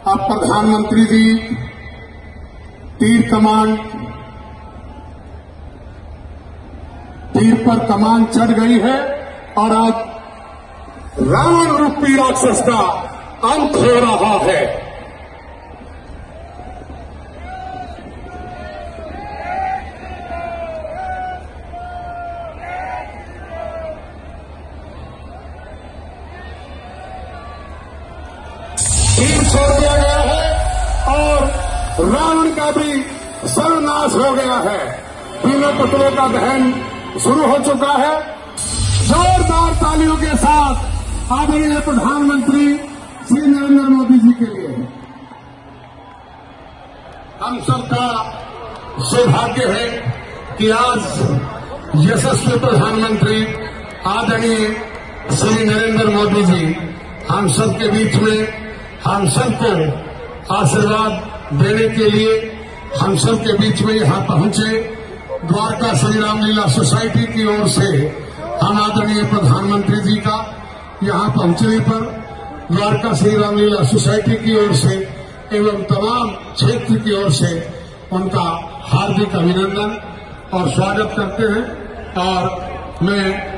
अब प्रधानमंत्री जी तीर पर कमान चढ़ गई है और आज रावण रूपी राक्षस का अंत हो रहा है। तीर छोड़ दिया गया है और रावण का भी सर्वनाश हो गया है। तीनों पुतलों का दहन शुरू हो चुका है। जोरदार तालियों के साथ आदरणीय प्रधानमंत्री श्री नरेंद्र मोदी जी के लिए हम सबका सौभाग्य है कि आज यशस्वी प्रधानमंत्री आदरणीय श्री नरेंद्र मोदी जी हम सबके बीच में हम सबको आशीर्वाद देने के लिए हम सबके बीच में यहां पहुंचे। द्वारका श्री रामलीला सोसाइटी की ओर से हम आदरणीय प्रधानमंत्री जी का यहां पहुंचने पर द्वारका श्री रामलीला सोसाइटी की ओर से एवं तमाम क्षेत्र की ओर से उनका हार्दिक अभिनंदन और स्वागत करते हैं। और मैं